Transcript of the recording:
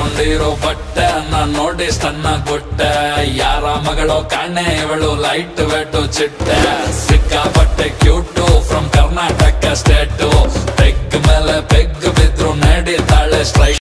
ಹಾಕೊಂಡಿರೋ ಬಟ್ಟೆ ನಾನ್ ನೋಡಿ ಸ್ಟನ್ ಆಗ್ಬಿಟ್ಟೆ. ಯಾರ ಮಗಳೋ ಕಾಣೆ ಇವಳು ಲೈಟ್ ವೇಟು ಚಿಟ್ಟೆ. ಸಿಕ್ಕಾಪಟ್ಟೆ cute from Karnataka state. Peg ಮೇಲೆ ಪೆಗ್ ಬಿದ್ರು ನಡೀತಾಳೆ ಸ್ಟ್ರೈಟ್.